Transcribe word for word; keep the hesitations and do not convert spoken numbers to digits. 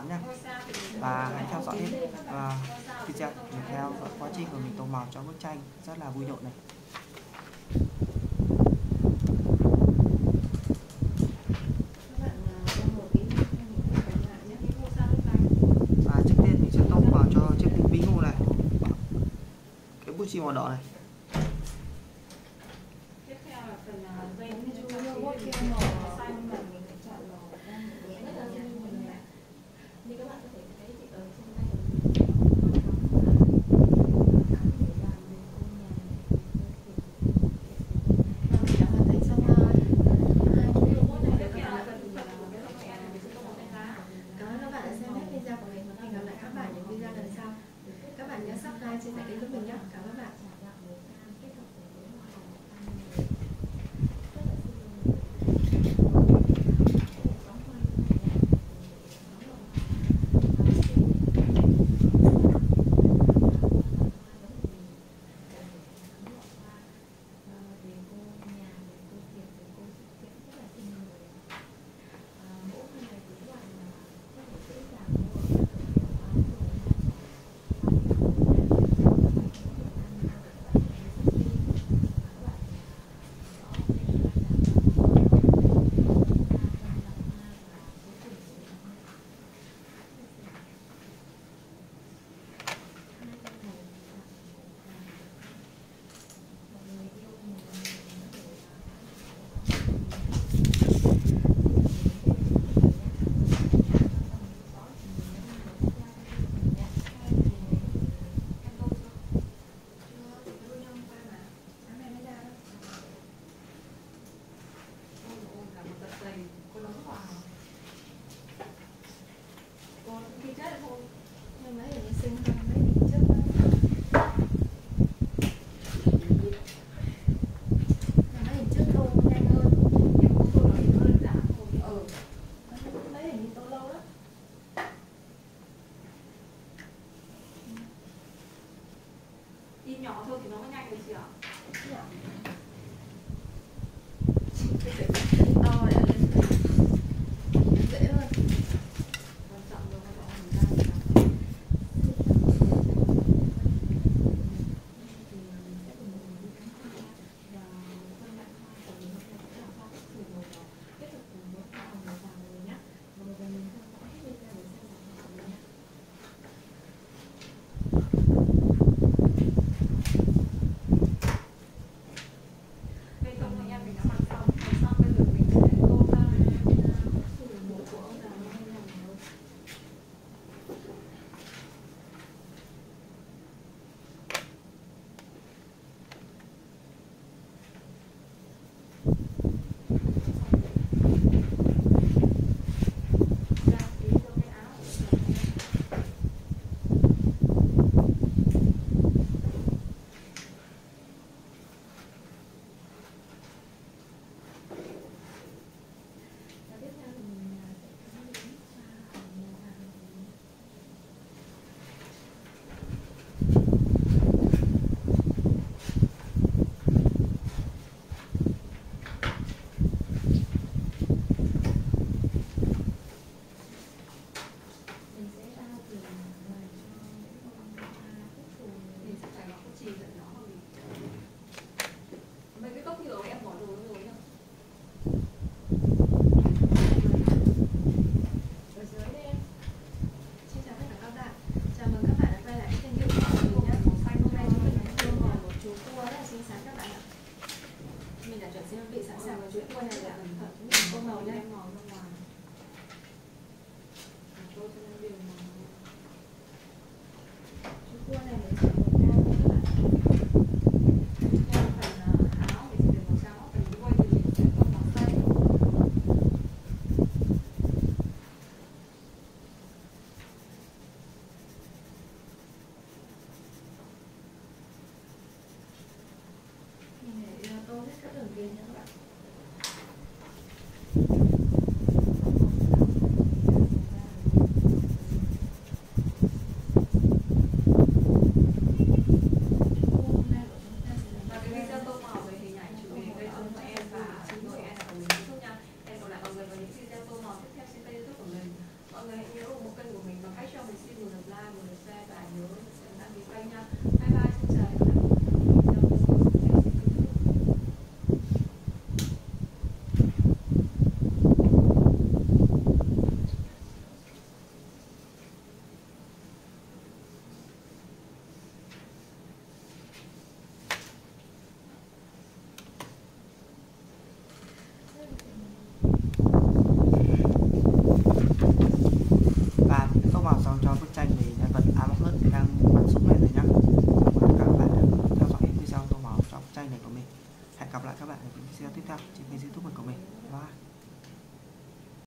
bạn nhé. Và hãy theo dõi hết uh, video để theo dõi quá trình của mình tô màu cho bức tranh rất là vui nhộn này. Và trước tiên mình sẽ tô màu cho chiếc bí ngô này, cái bút chì màu đỏ này. Tiếp theo là phần dây màu xanh mà mình sẽ chọn màu đen nhẹ nhàng như các bạn có thể thấy thì ở trên tay các bạn nhớ subscribe chia sẻ kênh của mình nhé. Cảm ơn bạn. In nhỏ thôi thì nó mới nhanh được chị ạ. To để lên dễ hơn. Quan trọng là nó mình ra. Bị sẵn sàng và chuỗi cua này là cẩn thận mình tô màu nhé. Màu ra ngoài. Tô cho nó đều màu. Chuỗi cua này mình chọn màu cam các bạn. Theo phần áo mình sẽ để màu trắng, phần đuôi thì mình sẽ tô màu xanh. Mình để tô hết các đường viền nha các bạn.